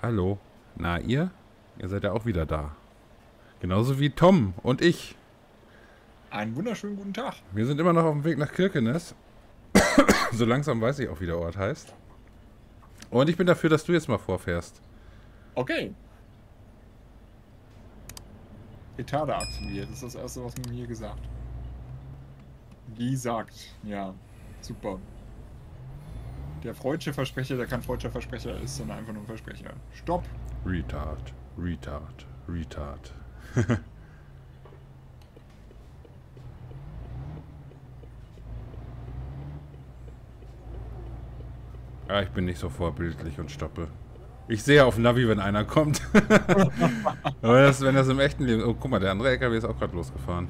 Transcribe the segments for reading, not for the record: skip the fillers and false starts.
Hallo. Na, ihr? Ihr seid ja auch wieder da. Genauso wie Tom und ich. Einen wunderschönen guten Tag. Wir sind immer noch auf dem Weg nach Kirkenes. So langsam weiß ich auch, wie der Ort heißt. Und ich bin dafür, dass du jetzt mal vorfährst. Okay. Retarder aktiviert. Das ist das Erste, was man mir gesagt. Wie sagt. Ja, super. Der freudsche Versprecher, der kein freudscher Versprecher ist, sondern einfach nur ein Versprecher. Stopp! Retard, Retard, Retard. Ah, ich bin nicht so vorbildlich und stoppe. Ich sehe auf dem Navi, wenn einer kommt. Aber wenn das im echten Leben... Oh, guck mal, der andere LKW ist auch gerade losgefahren.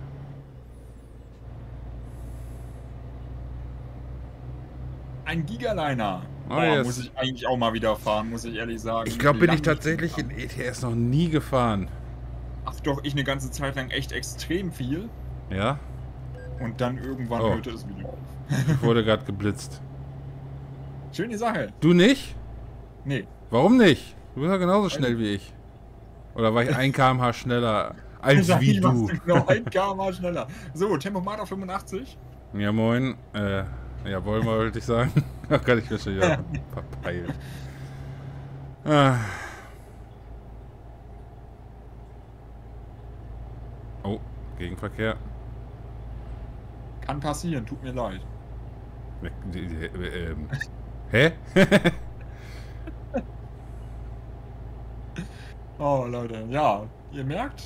Ein Gigaliner. Oh, yes. Muss ich eigentlich auch mal wieder fahren, muss ich ehrlich sagen. Ich glaube, bin ich tatsächlich in ETS noch nie gefahren. Ach doch, ich eine ganze Zeit lang echt extrem viel. Ja? Und dann irgendwann hörte es wieder auf. Ich wurde gerade geblitzt. Schöne Sache. Du nicht? Nee. Warum nicht? Du bist ja genauso schnell wie ich. Oder war ich 1 km/h schneller als wie du? Genau, 1 km/h schneller. So, Tempomat auf 85. Ja, moin. Jawohl, wollte ich sagen. Ach Gott, ich bin schon wieder verpeilt. Ah. Oh, Gegenverkehr. Kann passieren, tut mir leid. Hä? Oh, Leute, ja, ihr merkt,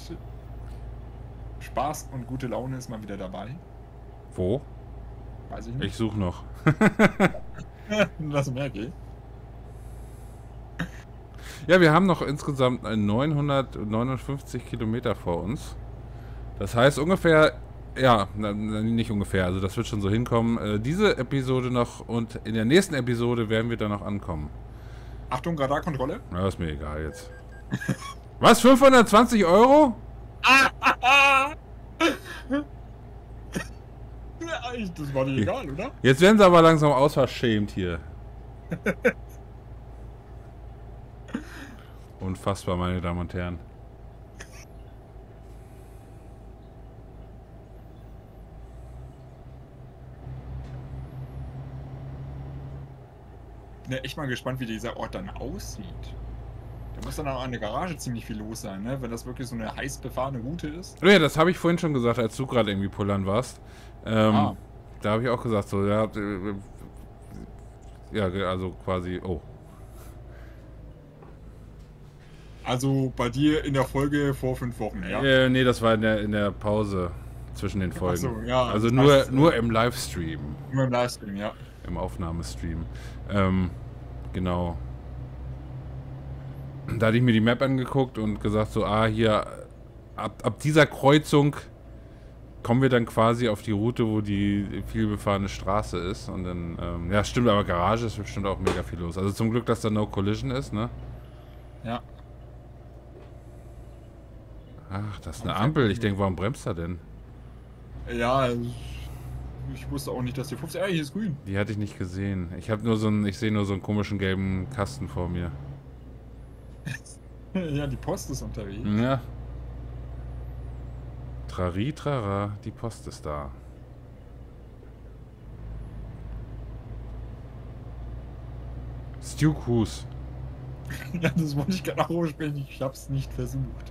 Spaß und gute Laune ist mal wieder dabei. Wo? Weiß ich nicht. Ich suche noch. Das merke ich. Ja, wir haben noch insgesamt 959 Kilometer vor uns. Das heißt ungefähr, ja, nicht ungefähr, also das wird schon so hinkommen. Diese Episode noch und in der nächsten Episode werden wir dann noch ankommen. Achtung, Radarkontrolle. Na, ist mir egal jetzt. Was, 520 Euro? Das war dir egal, oder? Jetzt werden sie aber langsam ausverschämt hier. Unfassbar, meine Damen und Herren. Ich bin ja echt mal gespannt, wie dieser Ort dann aussieht. Da muss dann auch an der Garage ziemlich viel los sein, ne? Wenn das wirklich so eine heiß befahrene Route ist. Oh ja, das habe ich vorhin schon gesagt, als du gerade irgendwie pullern warst. Da habe ich auch gesagt, so, ja, also quasi, oh. Also bei dir in der Folge vor 5 Wochen, ja? Nee, das war in der Pause zwischen den Folgen. Ach so, ja. Also nur im Livestream. Nur im Livestream, ja. Im Aufnahmestream. Genau. Da hatte ich mir die Map angeguckt und gesagt so, hier, ab dieser Kreuzung kommen wir dann quasi auf die Route, wo die vielbefahrene Straße ist. Und dann, ja, stimmt, aber Garage ist bestimmt auch mega viel los. Also zum Glück, dass da No Collision ist, ne? Ja. Ach, das ist eine Ampel. Ich denke, warum bremst er denn? Ja, ich wusste auch nicht, dass die 50... hier ist grün. Die hatte ich nicht gesehen. Ich sehe nur so einen komischen gelben Kasten vor mir. Ja, die Post ist unterwegs. Ja. Trari, trara, die Post ist da. Stu Cruz. Ja, das wollte ich gerade auch sprechen. Ich hab's nicht versucht.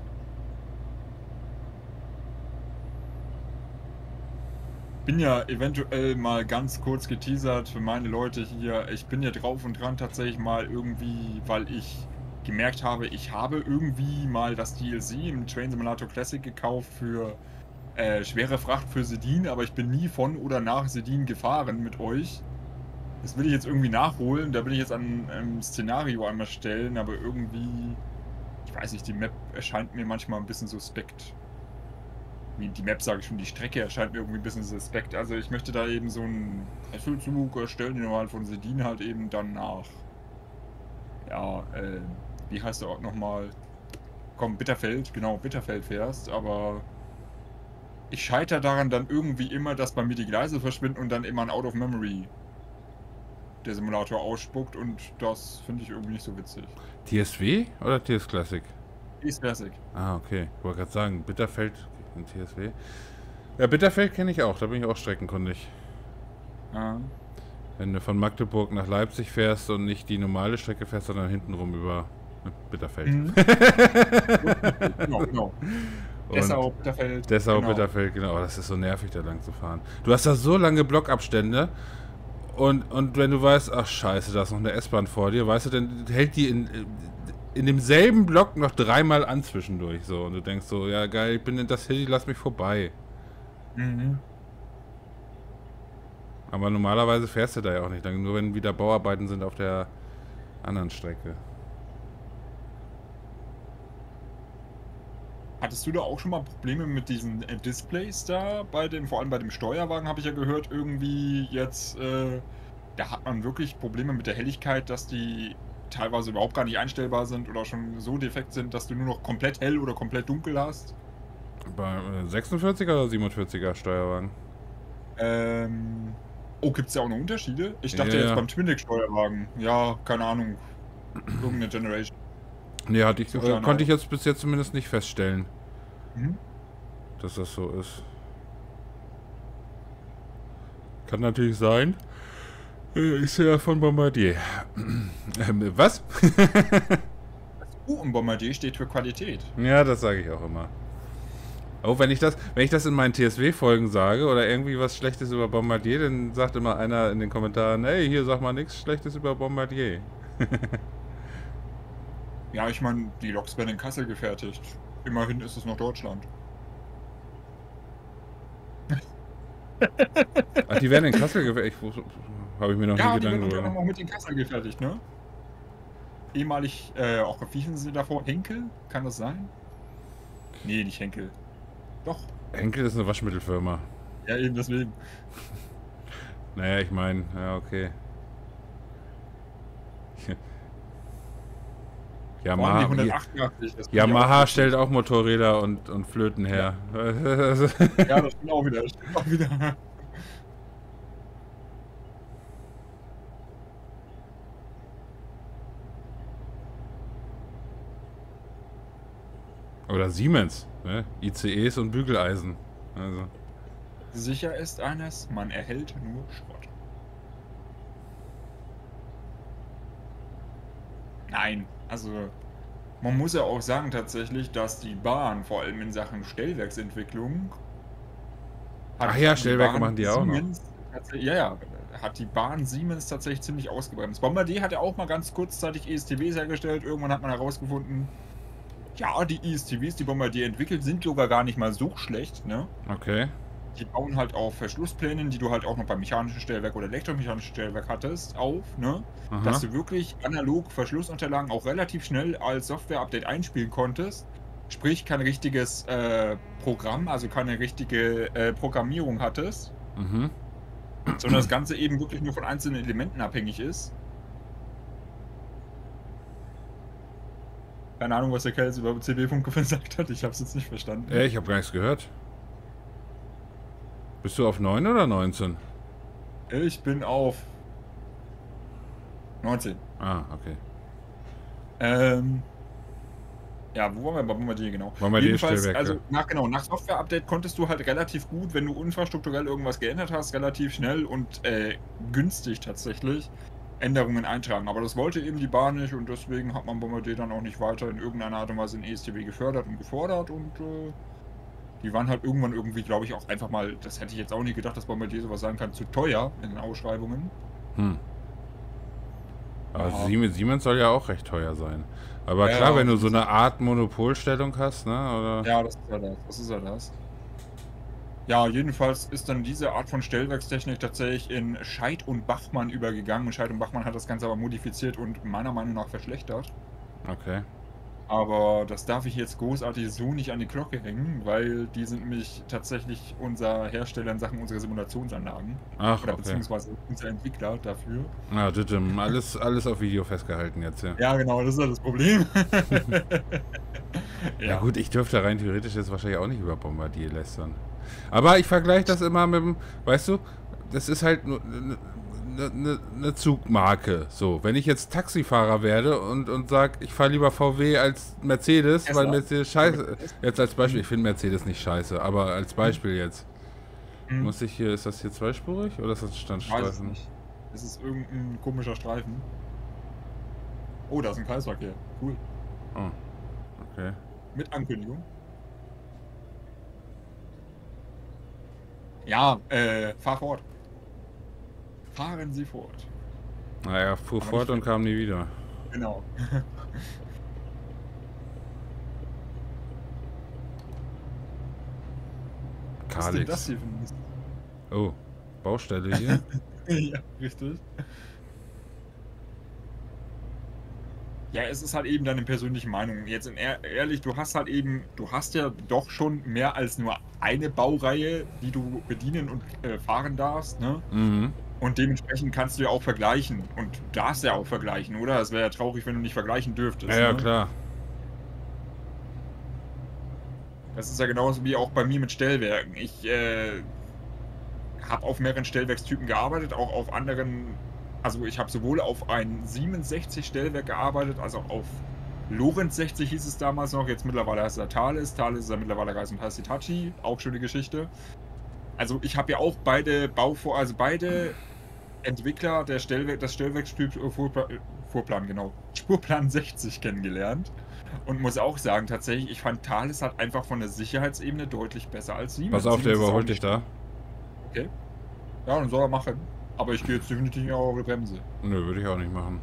Bin ja eventuell mal ganz kurz geteasert für meine Leute hier. Ich bin ja drauf und dran tatsächlich mal irgendwie, weil ich gemerkt habe, ich habe irgendwie mal das DLC im Train Simulator Classic gekauft für schwere Fracht für Sedin, aber ich bin nie von oder nach Sedin gefahren mit euch. Das will ich jetzt irgendwie nachholen, da will ich jetzt an einem Szenario einmal stellen, aber irgendwie, ich weiß nicht, die Map erscheint mir manchmal ein bisschen suspekt. Die Map sage ich schon, die Strecke erscheint mir irgendwie ein bisschen suspekt. Also ich möchte da eben so einen Fesselzug erstellen, den wir halt von Sedin halt eben dann nach, ja, wie heißt der Ort nochmal? Komm, Bitterfeld, genau, Bitterfeld fährst, aber ich scheitere daran dann irgendwie immer, dass bei mir die Gleise verschwinden und dann immer ein Out of Memory der Simulator ausspuckt und das finde ich irgendwie nicht so witzig. TSW oder TS Classic? Ist Classic. Ah, okay. Ich wollte gerade sagen, Bitterfeld in TSW. Ja, Bitterfeld kenne ich auch, da bin ich auch streckenkundig. Ja. Wenn du von Magdeburg nach Leipzig fährst und nicht die normale Strecke fährst, sondern hintenrum über Bitterfeld. Mhm. Genau. Dessau, Bitterfeld. Dessau, genau. Bitterfeld, genau. Oh, das ist so nervig, da lang zu fahren. Du hast da so lange Blockabstände und wenn du weißt, ach scheiße, da ist noch eine S-Bahn vor dir, weißt du, dann hält die in demselben Block noch dreimal an zwischendurch. So. Und du denkst so, ja geil, ich bin in das City, lass mich vorbei. Mhm. Aber normalerweise fährst du da ja auch nicht lang, nur wenn wieder Bauarbeiten sind auf der anderen Strecke. Hattest du da auch schon mal Probleme mit diesen Displays da? Vor allem bei dem Steuerwagen habe ich ja gehört, irgendwie jetzt, da hat man wirklich Probleme mit der Helligkeit, dass die teilweise überhaupt gar nicht einstellbar sind oder schon so defekt sind, dass du nur noch komplett hell oder komplett dunkel hast. Bei 46er oder 47er Steuerwagen? Oh, gibt es ja auch noch Unterschiede? Ich dachte jetzt beim Twindex-Steuerwagen. Ja, keine Ahnung. Irgendeine Generation. Nee, konnte ich jetzt bis jetzt zumindest nicht feststellen, dass das so ist. Kann natürlich sein. Ist ja von Bombardier. Was? Und Bombardier steht für Qualität. Ja, das sage ich auch immer. Oh, wenn ich das in meinen TSW-Folgen sage oder irgendwie was Schlechtes über Bombardier, dann sagt immer einer in den Kommentaren, hey, hier sag mal nichts Schlechtes über Bombardier. Ja, ich meine, die Loks werden in Kassel gefertigt. Immerhin ist es noch Deutschland. Ach, die werden in Kassel gefertigt? Habe ich mir noch nie Gedanken gemacht. Ja, die werden auch mit in Kassel gefertigt, ne? Ehemalig, auch wie hießen sie davor? Henkel? Kann das sein? Nee, nicht Henkel. Doch. Henkel ist eine Waschmittelfirma. Ja, eben deswegen. Naja, ich meine, ja, okay. Yamaha stellt auch Motorräder und Flöten her. Ja, das stimmt auch wieder. Oder Siemens, ne? ICEs und Bügeleisen. Also. Sicher ist eines, man erhält nur Schrott. Nein, also man muss ja auch sagen tatsächlich, dass die Bahn vor allem in Sachen Stellwerksentwicklung Stellwerke machen die auch noch. Hat die Bahn Siemens tatsächlich ziemlich ausgebremst. Bombardier hat ja auch mal ganz kurzzeitig ESTWs hergestellt. Irgendwann hat man herausgefunden, ja, die ESTWs, die Bombardier entwickelt, sind sogar gar nicht mal so schlecht, ne? Okay. Die bauen halt auf Verschlussplänen, die du halt auch noch beim mechanischen Stellwerk oder elektromechanischen Stellwerk hattest, auf, ne? Aha. Dass du wirklich analog Verschlussunterlagen auch relativ schnell als Software-Update einspielen konntest. Sprich, kein richtiges Programm, also keine richtige Programmierung hattest. Sondern das Ganze eben wirklich nur von einzelnen Elementen abhängig ist. Keine Ahnung, was der Kerl jetzt über CD-Funk gesagt hat. Ich hab's jetzt nicht verstanden. Ich habe gar nichts gehört. Bist du auf 9 oder 19? Ich bin auf 19. Ah, okay. Ja, wo waren wir bei Bombardier genau? Jedenfalls, also nach Software-Update konntest du halt relativ gut, wenn du infrastrukturell irgendwas geändert hast, relativ schnell und günstig tatsächlich Änderungen eintragen. Aber das wollte eben die Bahn nicht und deswegen hat man Bombardier dann auch nicht weiter in irgendeiner Art und Weise in ESTW gefördert und gefordert und die waren halt irgendwann irgendwie, glaube ich, auch einfach mal, das hätte ich jetzt auch nicht gedacht, dass Bombardier sowas sagen kann, zu teuer in den Ausschreibungen. Aber Siemens soll ja auch recht teuer sein. Aber klar, wenn du so eine Art Monopolstellung hast, ne? Oder? Ja, das ist ja das. Ja, jedenfalls ist dann diese Art von Stellwerkstechnik tatsächlich in Scheidt und Bachmann übergegangen. Und Scheidt und Bachmann hat das Ganze aber modifiziert und meiner Meinung nach verschlechtert. Okay. Aber das darf ich jetzt großartig so nicht an die Glocke hängen, weil die sind nämlich tatsächlich unser Hersteller in Sachen unserer Simulationsanlagen. Ach, oder okay. Beziehungsweise unser Entwickler dafür. Ah, alles auf Video festgehalten jetzt, ja. Ja, genau, das ist ja das Problem. Ja gut, ich dürfte rein theoretisch jetzt wahrscheinlich auch nicht über Bombardier lästern. Aber ich vergleiche das immer mit dem, weißt du, das ist halt eine Zugmarke. So, wenn ich jetzt Taxifahrer werde und sag, ich fahre lieber VW als Mercedes, Tesla? weil Mercedes scheiße. Jetzt als Beispiel, ich finde Mercedes nicht scheiße, aber als Beispiel jetzt. Muss ich hier, ist das hier zweispurig oder ist das ein Ich weiß es Standstreifen? nicht. Es ist irgendein komischer Streifen. Oh, da ist ein Kreisverkehr. Cool. Oh, okay. Mit Ankündigung. Ja, fahr fort. Fahren Sie fort. Naja, fuhr Aber fort nicht und kam nie wieder. Genau. Was ist denn das Kalix. hier für ein Mist? Oh, Baustelle hier. Ja, richtig. Ja, es ist halt eben deine persönliche Meinung. Jetzt ehrlich, du hast ja doch schon mehr als nur eine Baureihe, die du bedienen und fahren darfst, ne? Mhm. Und dementsprechend kannst du ja auch vergleichen. Und du darfst ja auch vergleichen, oder? Es wäre ja traurig, wenn du nicht vergleichen dürftest. Ja, ja, ne? klar. Das ist ja genauso wie auch bei mir mit Stellwerken. Ich habe auf mehreren Stellwerkstypen gearbeitet, auch auf anderen. Also ich habe sowohl auf ein Siemens 60 Stellwerk gearbeitet, als auch auf Lorenz 60 hieß es damals noch. Jetzt mittlerweile heißt er Thales. Thales ist ja mittlerweile heißt und heißt Hitachi. Auch schöne Geschichte. Also ich habe ja auch beide beide Entwickler des Stellwerkstyps Fuhrplan, genau. Spurplan 60 kennengelernt. Und muss auch sagen, tatsächlich, ich fand Thales halt einfach von der Sicherheitsebene deutlich besser als Siemens. Pass auf, der Siemens ist auch überholt dich nicht- da. Okay. Ja, dann soll er machen. Aber ich gehe jetzt definitiv nicht auf die Bremse. Nö, würde ich auch nicht machen.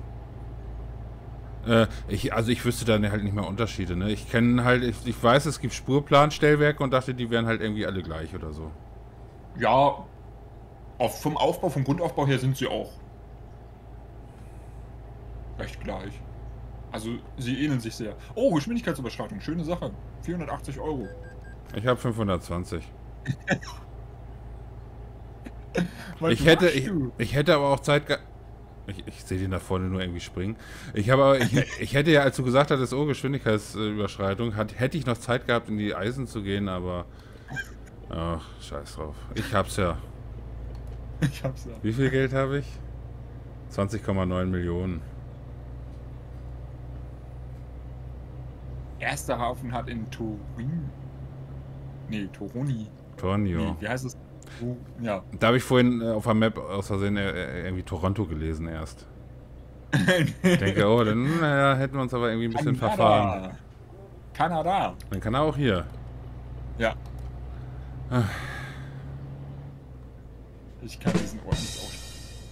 Ich wüsste da halt nicht mehr Unterschiede, ne? Ich kenne halt, ich weiß, es gibt Spurplanstellwerke und dachte, die wären halt irgendwie alle gleich oder so. Ja, vom Grundaufbau her sind sie auch recht gleich. Also sie ähneln sich sehr. Oh, Geschwindigkeitsüberschreitung, schöne Sache. 480 Euro. Ich habe 520. Was Ich machst du? hätte aber auch Zeit ich sehe den da vorne nur irgendwie springen. Ich hätte ja, als du gesagt hattest, oh, Geschwindigkeitsüberschreitung, hätte ich noch Zeit gehabt, in die Eisen zu gehen, aber ach, scheiß drauf. Ich hab's ja. Ich hab's ja. Wie viel Geld habe ich? 20,9 Millionen. Erster Hafen hat in Turin. Nee, Toroni. Tornio. Nee, wie heißt es? Ja. Da habe ich vorhin auf der Map aus Versehen irgendwie Toronto gelesen erst. Ich denke, oh, dann naja, hätten wir uns aber irgendwie ein bisschen verfahren. Kanada. Dann kann er auch hier. Ja. Ich kann diesen Ort nicht aussprechen.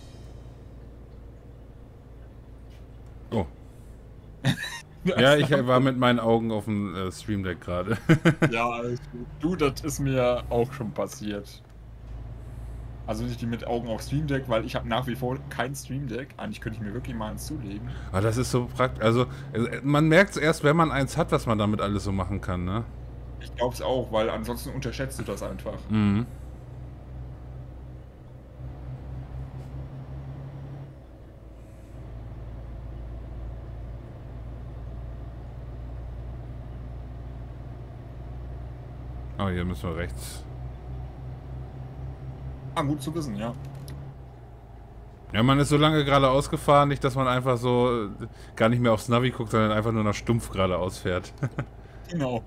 Oh. Ja, ich war mit meinen Augen auf dem Stream Deck gerade. Ja, alles gut. Du, das ist mir auch schon passiert. Also nicht die mit Augen auf Stream Deck, weil ich habe nach wie vor kein Stream Deck. Eigentlich könnte ich mir wirklich mal eins zulegen. Aber das ist so praktisch. Also, man merkt es erst, wenn man eins hat, was man damit alles so machen kann, ne? Ich glaube es auch, weil ansonsten unterschätzt du das einfach. Mhm. Oh, hier müssen wir rechts. Ah, gut zu wissen, ja. Ja, man ist so lange geradeaus gefahren, nicht, dass man einfach so gar nicht mehr aufs Navi guckt, sondern einfach nur nach stumpf geradeaus fährt. Genau.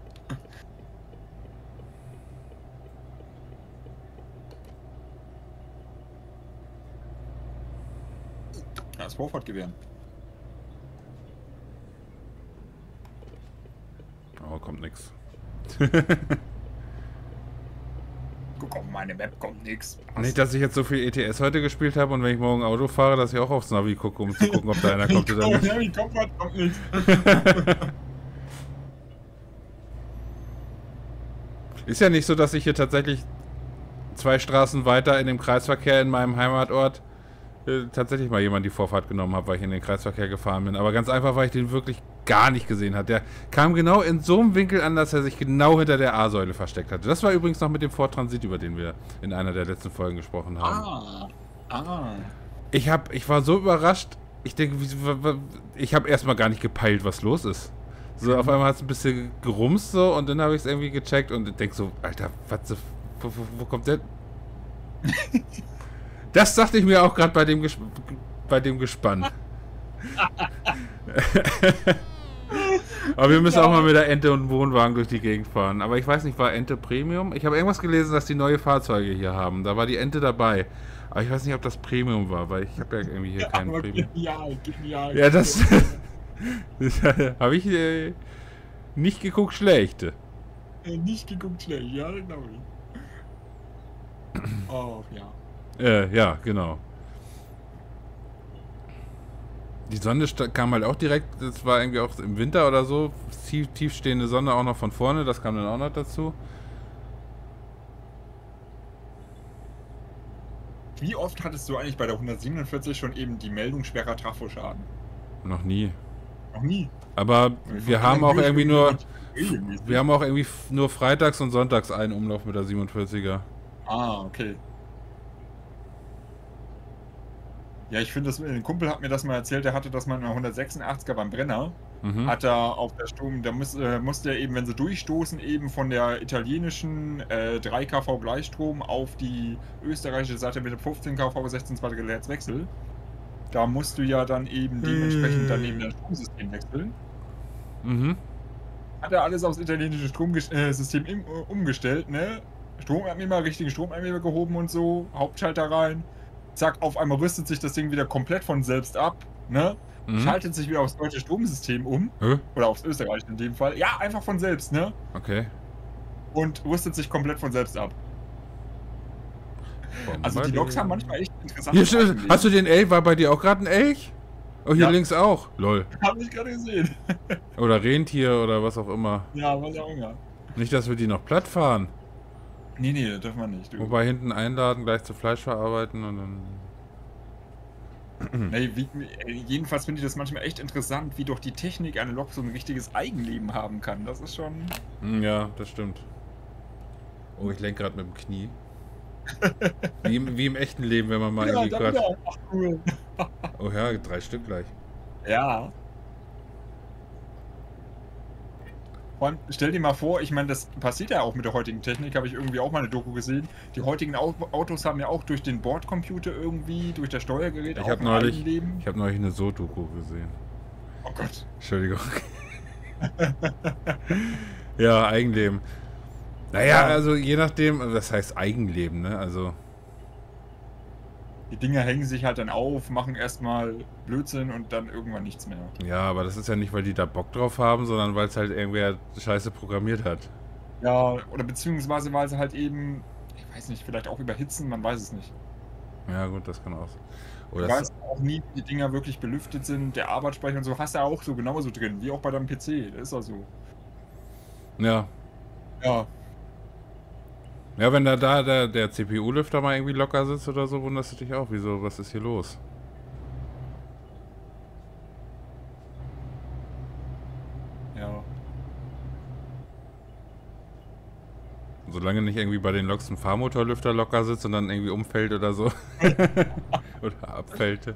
Das Vorfahrtgewehr. Oh, kommt nix. Guck auf meine Map, kommt nix. Nicht, dass ich jetzt so viel ETS heute gespielt habe und wenn ich morgen Auto fahre, dass ich auch aufs Navi gucke, um zu gucken, ob da einer kommt oder nicht. Ja, wie kommt was, kommt nichts. Ist ja nicht so, dass ich hier tatsächlich 2 Straßen weiter in dem Kreisverkehr in meinem Heimatort tatsächlich mal jemand die Vorfahrt genommen habe, weil ich in den Kreisverkehr gefahren bin. Aber ganz einfach, weil ich den wirklich gar nicht gesehen habe. Der kam genau in so einem Winkel an, dass er sich genau hinter der A-Säule versteckt hatte. Das war übrigens noch mit dem Ford Transit, über den wir in einer der letzten Folgen gesprochen haben. Ich war so überrascht. Ich denke, ich habe erstmal gar nicht gepeilt, was los ist. So, auf einmal hat es ein bisschen gerumst so und dann habe ich es irgendwie gecheckt und denke so, Alter, wo kommt der? Das dachte ich mir auch gerade bei dem Gespann. Aber wir müssen auch mal mit der Ente und dem Wohnwagen durch die Gegend fahren. Aber ich weiß nicht, war Ente Premium? Ich habe irgendwas gelesen, dass die neue Fahrzeuge hier haben. Da war die Ente dabei. Aber ich weiß nicht, ob das Premium war, weil ich habe ja irgendwie hier keinen Premium. Genial. Ja, das habe ich nicht geguckt, schlecht. Nicht geguckt schlecht, ja, genau. Oh, ja. Ja, genau. Die Sonne kam halt auch direkt, das war irgendwie auch im Winter oder so, tiefstehende Sonne auch noch von vorne, das kam dann auch noch dazu. Wie oft hattest du eigentlich bei der 147 schon eben die Meldung schwerer Trafoschaden? Noch nie. Noch nie. Aber wir haben auch irgendwie nur freitags und sonntags einen Umlauf mit der 47er. Ah, okay. Ja, ich finde, ein Kumpel hat mir das mal erzählt, der hatte das mal in einer 186er beim Brenner. Hat er auf der Strom, da musste er eben, wenn sie durchstoßen, eben von der italienischen 3 kV Gleichstrom auf die österreichische Seite mit dem 15 kV 16 Hertz Wechsel. Da musst du ja dann eben dementsprechend daneben das Stromsystem wechseln. Hat er alles aufs italienische Stromsystem umgestellt, ne? Stromabnehmer, richtigen Stromabnehmer gehoben und so, Hauptschalter rein. Zack, auf einmal rüstet sich das Ding wieder komplett von selbst ab, ne? Schaltet sich wieder aufs deutsche Stromsystem um. Oder aufs österreichische in dem Fall. Ja, einfach von selbst, ne? Okay. Und rüstet sich komplett von selbst ab. Also die Loks haben manchmal echt interessante Sachen. Hast du den Elch? War bei dir auch gerade ein Elch? Oh, hier links auch. Lol. Hab ich gerade gesehen. Oder Rentier oder was auch immer. Ja, was auch immer. Nicht, dass wir die noch platt fahren. Nee, das dürfen wir nicht. Du. Wobei hinten einladen, gleich zu Fleisch verarbeiten und dann... Nee, jedenfalls finde ich das manchmal echt interessant, wie doch die Technik eine Lok so ein richtiges Eigenleben haben kann. Das ist schon... Ja, das stimmt. Oh, ich lenke gerade mit dem Knie. wie im echten Leben, wenn man mal irgendwie gerade... Ach, cool. Oh ja, 3 Stück gleich. Ja. Und stell dir mal vor, ich meine, das passiert ja auch mit der heutigen Technik, habe ich irgendwie auch mal eine Doku gesehen. Die heutigen Autos haben ja auch durch den Bordcomputer irgendwie, durch das Steuergerät auch ein Eigenleben. Ich habe neulich eine So-Doku gesehen. Oh Gott. Entschuldigung. Ja, Eigenleben. Naja, also je nachdem, das heißt Eigenleben, ne? Also... Die Dinger hängen sich halt dann auf, machen erstmal Blödsinn und dann irgendwann nichts mehr. Ja, aber das ist ja nicht, weil die da Bock drauf haben, sondern weil es halt irgendwer Scheiße programmiert hat. Ja, oder beziehungsweise weil sie halt eben, ich weiß nicht, vielleicht auch überhitzen, man weiß es nicht. Ja gut, das kann auch sein. Du weißt auch nie, wie die Dinger wirklich belüftet sind, der Arbeitsspeicher und so hast du ja auch so genauso drin, wie auch bei deinem PC, das ist ja so. Ja. Ja. Ja, wenn der CPU-Lüfter mal irgendwie locker sitzt oder so, wunderst du dich auch. Wieso, was ist hier los? Ja. Solange nicht irgendwie bei den Loks ein Fahrmotorlüfter locker sitzt und dann irgendwie umfällt oder so. Oder abfällt.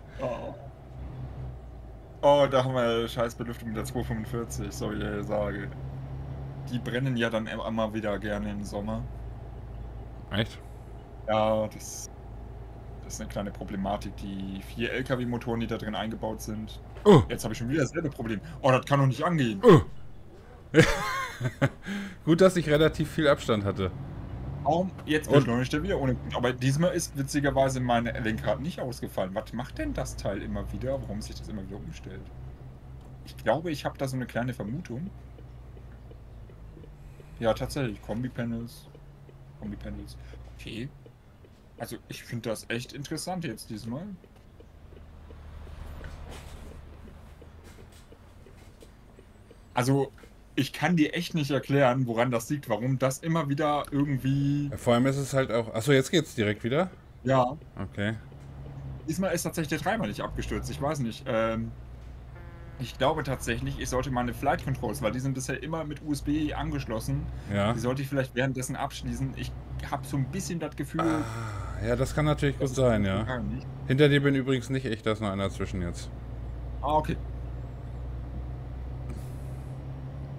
Oh, da haben wir Scheißbelüftung mit der 245, soll ich sage. Die brennen ja dann immer wieder gerne im Sommer. Echt? Ja, das ist eine kleine Problematik. Die 4 LKW-Motoren, die da drin eingebaut sind. Oh. Jetzt habe ich schon wieder dasselbe Problem. Oh, das kann doch nicht angehen. Oh. Gut, dass ich relativ viel Abstand hatte. Warum? Jetzt beschleunigt er wieder ohne Grund. Aber diesmal ist witzigerweise mein Lenkrad nicht ausgefallen. Was macht denn das Teil immer wieder? Warum sich das immer wieder umstellt? Ich glaube, ich habe da so eine kleine Vermutung. Ja, tatsächlich. Kombi-Panels. Okay. Also ich finde das echt interessant jetzt diesmal. Also ich kann dir echt nicht erklären, woran das liegt, warum das immer wieder irgendwie... Ja, vor allem ist es halt auch... Achso, jetzt geht's direkt wieder? Ja. Okay. Diesmal ist tatsächlich der Treiber nicht abgestürzt, ich weiß nicht. Ich glaube tatsächlich, ich sollte meine Flight Controls, weil die sind bisher immer mit USB angeschlossen. Ja. Die sollte ich vielleicht währenddessen abschließen. Ich habe so ein bisschen das Gefühl... ja, das kann natürlich gut sein, ja. Hinter dir bin übrigens nicht ich, da ist noch einer zwischen jetzt. Ah, okay.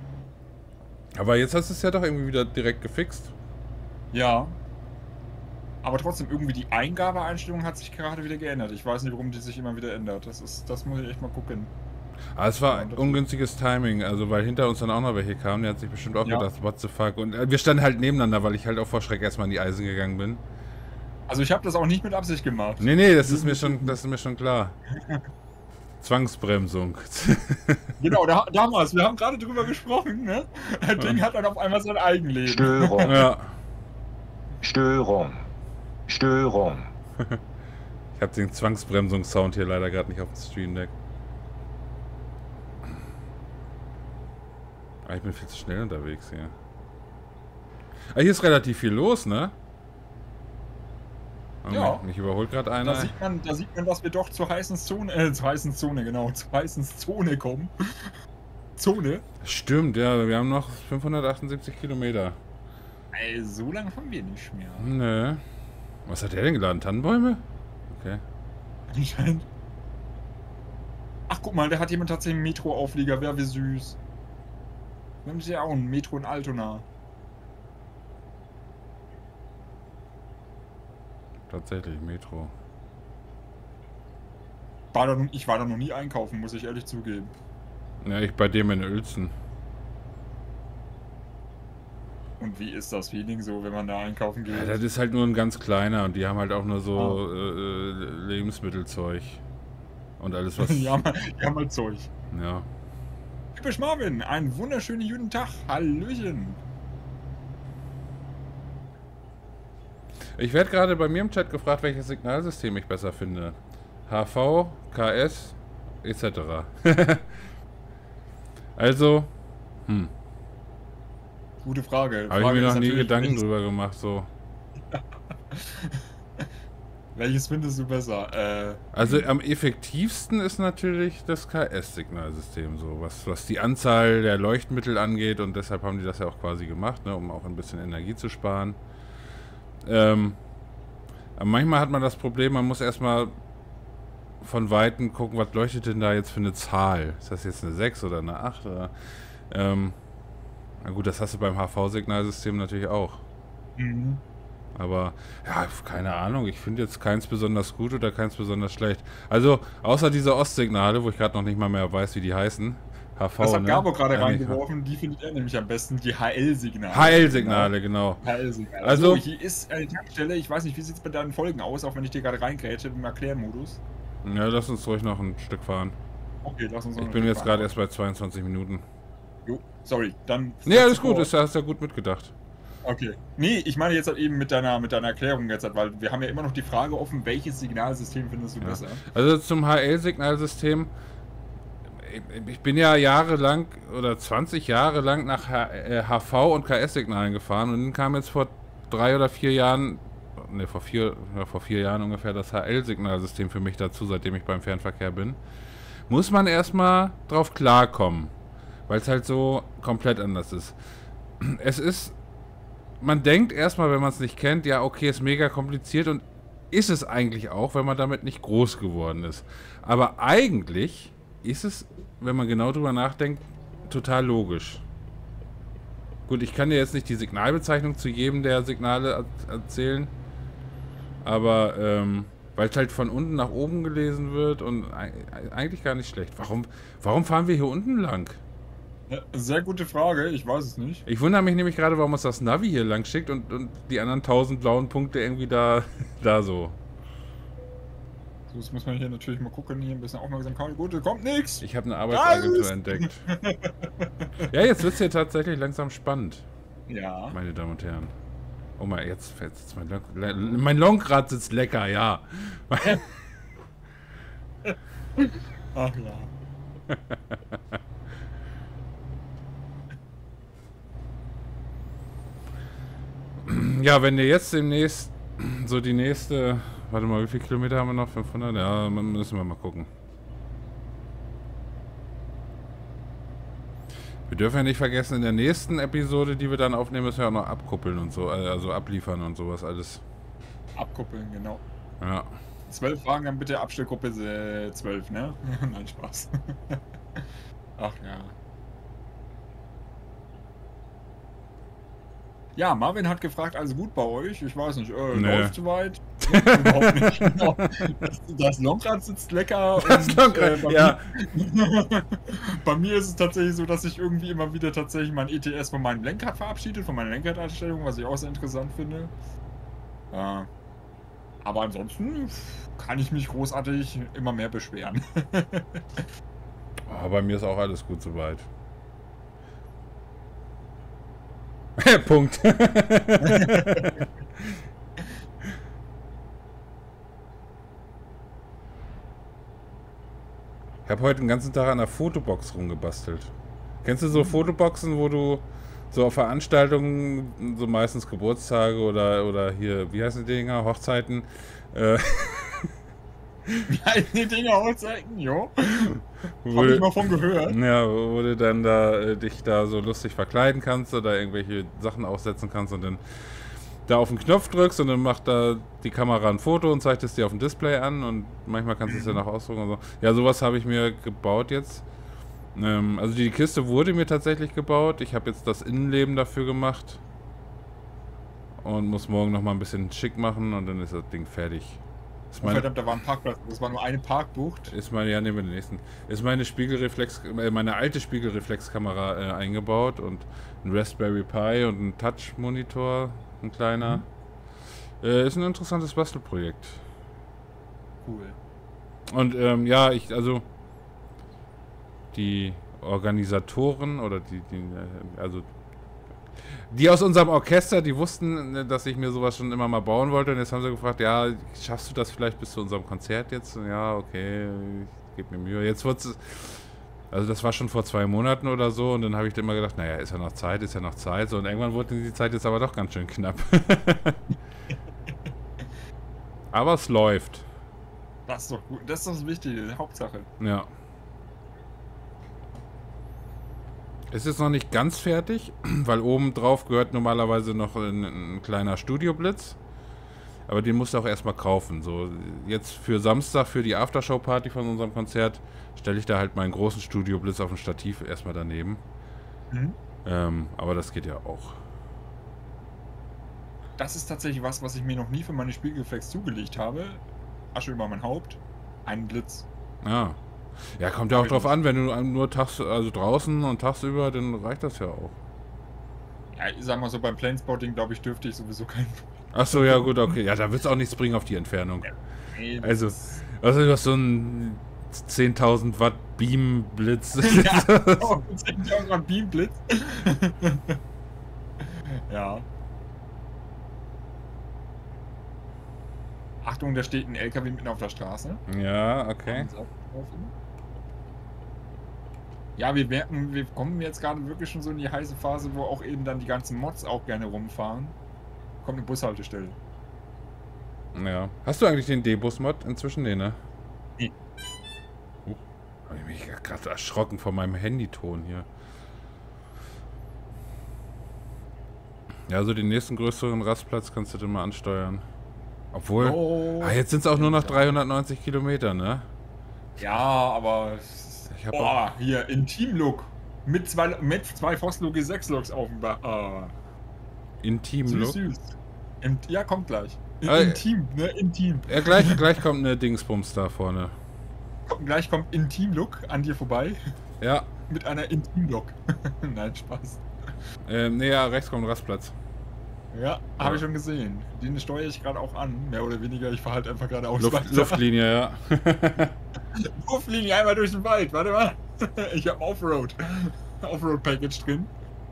Aber jetzt hast du es ja doch irgendwie wieder direkt gefixt. Ja. Aber trotzdem, irgendwie die Eingabeeinstellung hat sich gerade wieder geändert. Ich weiß nicht, warum die sich immer wieder ändert. Das muss ich echt mal gucken. Aber es war ungünstiges Timing, also weil hinter uns dann auch noch welche kamen, der hat sich bestimmt auch Ja. gedacht, what the fuck. Und wir standen halt nebeneinander, weil ich halt auch vor Schreck erstmal in die Eisen gegangen bin. Also ich habe das auch nicht mit Absicht gemacht. Nee, das ist mir schon klar. Zwangsbremsung. Genau, damals, wir haben gerade drüber gesprochen, ne? Das Ding hat dann auf einmal sein Eigenleben. Störung. Ja. Störung. Störung. Ich habe den Zwangsbremsungssound hier leider gerade nicht auf dem Stream Deck. Ah, ich bin viel zu schnell unterwegs hier. Ah, hier ist relativ viel los, ne? Oh, Ja. mich überholt gerade einer. Da sieht man, dass wir doch zur heißen Zone, zur heißen Zone kommen. Zone? Stimmt, ja, wir haben noch 578 Kilometer. Ey, so lange haben wir nicht mehr. Nö. Was hat der denn geladen? Tannenbäume? Okay. Anscheinend. Ach, guck mal, der hat jemand tatsächlich einen Metro-Auflieger. Wäre wie süß. Wir haben ja auch ein Metro in Altona. Tatsächlich, Metro. Ich war da noch nie einkaufen, muss ich ehrlich zugeben. Ja, ich bei dem in Uelzen. Und wie ist das Feeling so, wenn man da einkaufen geht? Ja, das ist halt nur ein ganz kleiner und die haben halt auch nur so Lebensmittelzeug. Und alles was. die haben halt Zeug. Ja. Typisch Marvin, einen wunderschönen guten Tag. Hallöchen. Ich werde gerade bei mir im Chat gefragt, welches Signalsystem ich besser finde. HV, KS, etc. Also, Gute Frage. habe ich mir noch nie Gedanken drüber gemacht, so. Welches findest du besser? Also am effektivsten ist natürlich das KS-Signalsystem, so was die Anzahl der Leuchtmittel angeht, und deshalb haben die das ja auch quasi gemacht, ne, um auch ein bisschen Energie zu sparen. Aber manchmal hat man das Problem, man muss erstmal von Weitem gucken, was leuchtet denn da jetzt für eine Zahl? Ist das jetzt eine 6 oder eine 8? Oder, na gut, das hast du beim HV-Signalsystem natürlich auch. Mhm. Aber, ja, keine Ahnung, ich finde jetzt keins besonders gut oder keins besonders schlecht. Also, außer diese Ostsignale, wo ich gerade noch nicht mal mehr weiß, wie die heißen. HV, Das hat ne? Gabo gerade Ja, reingeworfen, die findet er nämlich am besten, die HL-Signale. HL-Signale, genau. HL-Signale. Also- Also, hier ist eine Tankstelle, ich weiß nicht, wie sieht es bei deinen Folgen aus, auch wenn ich dir gerade reingrätsche im Erklärmodus. Ja, lass uns ruhig noch ein Stück fahren. Okay, lass uns noch Ich ein bin Stück jetzt fahren. gerade erst bei 22 Minuten. Jo, sorry, dann... Nee, alles gut, hast ja gut mitgedacht. Okay. Nee, ich meine jetzt halt eben mit deiner Erklärung jetzt halt, weil wir haben ja immer noch die Frage offen, welches Signalsystem findest du besser? Also zum HL-Signalsystem, ich bin ja jahrelang oder 20 Jahre lang nach HV und KS-Signalen gefahren, und dann kam jetzt vor 3 oder 4 Jahren, ne, vor 4 Jahren ungefähr, das HL-Signalsystem für mich dazu, seitdem ich beim Fernverkehr bin. Muss man erstmal drauf klarkommen, weil es halt so komplett anders ist. Es ist, man denkt erstmal, wenn man es nicht kennt, ja okay, ist mega kompliziert, und ist es eigentlich auch, wenn man damit nicht groß geworden ist. Aber eigentlich ist es, wenn man genau drüber nachdenkt, total logisch. Gut, ich kann dir jetzt nicht die Signalbezeichnung zu jedem der Signale erzählen, aber weil es halt von unten nach oben gelesen wird und eigentlich gar nicht schlecht. Warum fahren wir hier unten lang? Ja, sehr gute Frage, ich weiß es nicht. Ich wundere mich nämlich gerade, warum uns das Navi hier lang schickt und die anderen 1000 blauen Punkte irgendwie da so. So, jetzt muss man hier natürlich mal gucken, hier ein bisschen Aufmerksamkeit. Gut, da kommt nichts. Ich habe eine Arbeitsagentur entdeckt. Ja, jetzt wird es hier tatsächlich langsam spannend, Ja. meine Damen und Herren. Oh mal, jetzt fällt jetzt mein Longrad sitzt lecker, ja. Ach ja. Ja, wenn ihr jetzt demnächst so die nächste... Warte mal, wie viele Kilometer haben wir noch? 500? Ja, müssen wir mal gucken. Wir dürfen ja nicht vergessen, in der nächsten Episode, die wir dann aufnehmen, müssen wir auch noch abkuppeln und so, also abliefern und sowas alles. Abkuppeln, genau. Ja. 12 Fragen, dann bitte Abstellgruppe 12, ne? Nein, Spaß. Ach ja. Ja, Marvin hat gefragt, alles gut bei euch? Ich weiß nicht, Nee. läuft soweit? Überhaupt nicht. Genau. Das Lenkrad sitzt lecker. Das Lenkrad, ja. Bei mir ist es tatsächlich so, dass ich irgendwie immer wieder tatsächlich mein ETS von meinem Lenkrad verabschiedet, von meiner Lenkradeinstellung, was ich auch sehr interessant finde. Aber ansonsten kann ich mich großartig immer mehr beschweren. Oh, bei mir ist auch alles gut soweit. Punkt. Ich habe heute den ganzen Tag an der Fotobox rumgebastelt. Kennst du so Fotoboxen, wo du so auf Veranstaltungen, so meistens Geburtstage oder hier, wie heißen die Dinger, Hochzeiten? Die Dinger Hochzeiten, jo. Wo Hab ich du, mal von gehört. ja, wo du dann da dich da so lustig verkleiden kannst oder irgendwelche Sachen aufsetzen kannst und dann da auf den Knopf drückst und dann macht da die Kamera ein Foto und zeigt es dir auf dem Display an und manchmal kannst du es ja noch ausdrucken und so. Ja, sowas habe ich mir gebaut jetzt. Also die Kiste wurde mir tatsächlich gebaut. Ich habe jetzt das Innenleben dafür gemacht und muss morgen noch mal ein bisschen schick machen und dann ist das Ding fertig. Oh, verdammt, da war ein Parkplatz. Das war nur eine Parkbucht. Ist meine, ja, nehmen wir den nächsten. Ist meine meine alte Spiegelreflexkamera eingebaut und ein Raspberry Pi und ein Touch-Monitor, ein kleiner. Ist ein interessantes Bastelprojekt. Cool. Und ja, also die Organisatoren oder die aus unserem Orchester, die wussten, dass ich mir sowas schon immer mal bauen wollte und jetzt haben sie gefragt, ja, schaffst du das vielleicht bis zu unserem Konzert jetzt? Und ja, okay, ich gebe mir Mühe. Jetzt wird's, also das war schon vor 2 Monaten oder so und dann habe ich immer gedacht, naja, ist ja noch Zeit, ist ja noch Zeit. So, und irgendwann wurde die Zeit jetzt aber doch ganz schön knapp. Aber es läuft. Das ist doch gut. Das ist doch das Wichtige, die Hauptsache. Ja. Es ist noch nicht ganz fertig, weil oben drauf gehört normalerweise noch ein kleiner Studioblitz. Aber den musst du auch erstmal kaufen. So, jetzt für Samstag, für die Aftershow-Party von unserem Konzert, stelle ich da halt meinen großen Studioblitz auf ein Stativ erstmal daneben. Aber das geht ja auch. Das ist tatsächlich was ich mir noch nie für meine Spiegelreflex zugelegt habe. Asche über mein Haupt. Einen Blitz. Ja. Ja, kommt ja auch drauf an, wenn du nur also draußen und tagsüber, dann reicht das ja auch. Ja, ich sag mal so, beim Planespotting, glaube ich, dürfte ich sowieso keinen. Achso, ja gut, okay. Ja, da wird es auch nichts bringen auf die Entfernung. Ja, nee, also du hast so ein 10.000 Watt Beam-Blitz. Ja, 10.000 Watt Beam-Blitz. Ja. Achtung, da steht ein LKW mitten auf der Straße. Ja, okay. Ja, wir merken, wir kommen jetzt gerade wirklich schon so in die heiße Phase, wo auch eben dann die ganzen Mods auch gerne rumfahren. Kommt eine Bushaltestelle. Ja. Hast du eigentlich den D-Bus-Mod inzwischen? Nee, ne? Nee. Hab ich mich gerade erschrocken von meinem Handyton hier. Ja, so den nächsten größeren Rastplatz kannst du dann mal ansteuern. Obwohl, jetzt sind es auch nur noch 390 Kilometer, ne? Ja, aber hier Intim-Look. Mit zwei Vosslook G6-Loks auf dem Intim-Look? Süß. Ja, kommt gleich. Intim, ne? Intim. Ja, gleich kommt eine Dingsbums da vorne. Gleich kommt Intim-Look an dir vorbei. Ja. Mit einer Intim-Look. Nein, Spaß. Ne, ja, rechts kommt ein Rastplatz. Ja, habe ich schon gesehen. Den steuere ich gerade auch an, mehr oder weniger. Ich fahre halt einfach gerade aus. Luftlinie, ja. Luftlinie einmal durch den Wald. Warte mal. Ich habe Offroad-Package drin.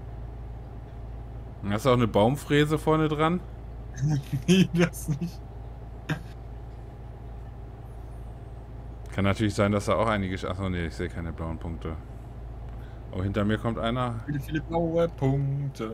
Hast du auch eine Baumfräse vorne dran? Nee, das nicht. Kann natürlich sein, dass da auch einige... Achso, nee, ich sehe keine blauen Punkte. Oh, hinter mir kommt einer. Viele blaue Punkte.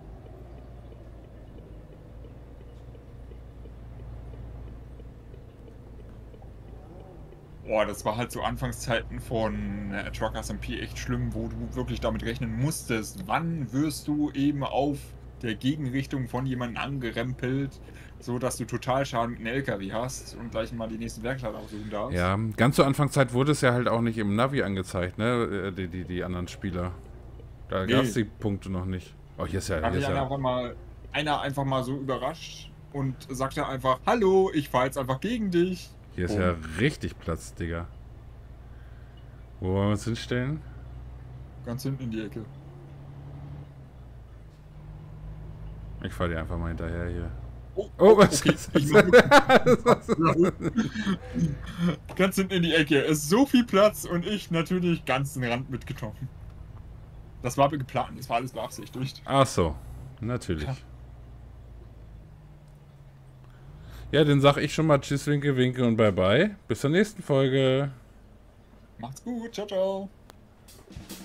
Boah, das war halt so Anfangszeiten von Truckers MP echt schlimm, wo du wirklich damit rechnen musstest, wann wirst du eben auf der Gegenrichtung von jemandem angerempelt, so dass du Totalschaden mit einem LKW hast und gleich mal die nächste Werkstatt aussuchen darfst. Ja, ganz zur Anfangszeit wurde es ja halt auch nicht im Navi angezeigt, ne? Die anderen Spieler. Da gab es die Punkte noch nicht. Oh, hier ist ja. Da einer einfach mal so überrascht und sagte einfach, hallo, ich fahre jetzt einfach gegen dich. Hier ist ja richtig Platz, Digga. Wo wollen wir uns hinstellen? Ganz hinten in die Ecke. Ich fahr dir einfach mal hinterher hier. Oh, was okay. Ganz hinten in die Ecke. Es ist so viel Platz und ich natürlich ganz den Rand mitgenommen. Das war geplant, das war alles beabsichtigt. Ach so, natürlich. Ja, dann sag ich schon mal Tschüss, Winke, Winke und Bye Bye. Bis zur nächsten Folge. Macht's gut, ciao, ciao.